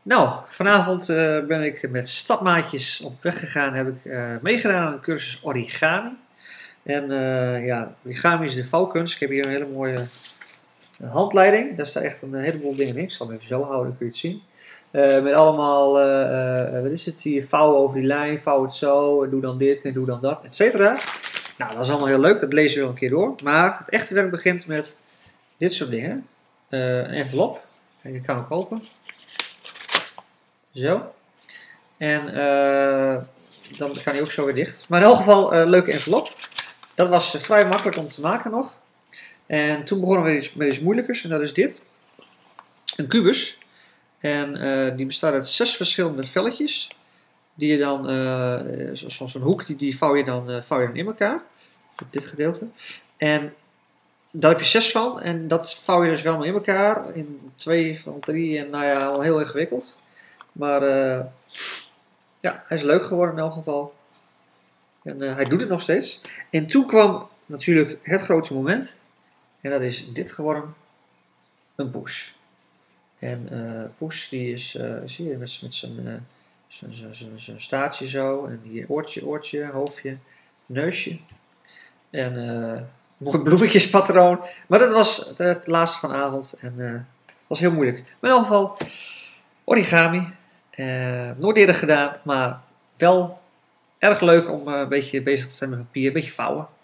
Nou, vanavond ben ik met stapmaatjes op weg gegaan. Heb ik meegedaan aan een cursus origami. En ja, origami is de vouwkunst. Ik heb hier een hele mooie handleiding. Daar staat echt een heleboel dingen in. Ik zal hem even zo houden, dan kun je het zien. Met allemaal, wat is het hier, vouwen over die lijn, vouw het zo, en doe dan dit en doe dan dat, et cetera. Nou, dat is allemaal heel leuk, dat lezen we wel een keer door. Maar het echte werk begint met dit soort dingen. Een envelop, je kan ook open. Zo. En dan kan hij ook zo weer dicht. Maar in elk geval een leuke envelop. Dat was vrij makkelijk om te maken nog. En toen begonnen we met iets moeilijkers. En dat is dit. Een kubus. En die bestaat uit 6 verschillende velletjes. Die je dan, zoals een hoek, die vouw je dan in elkaar. Dit gedeelte. En daar heb je 6 van. En dat vouw je dus wel in elkaar. In 2 van 3. En nou ja, al heel ingewikkeld. Maar ja, hij is leuk geworden in elk geval. En hij doet het nog steeds. En toen kwam natuurlijk het grote moment. En dat is dit geworden. Een push. En push die is, zie je, met zijn staartje zo. En hier oortje, hoofdje, neusje. En mooi bloemetjespatroon. Maar dat was het laatste vanavond. En was heel moeilijk. Maar in elk geval, origami. Nooit eerder gedaan, maar wel erg leuk om een beetje bezig te zijn met papier, een beetje vouwen.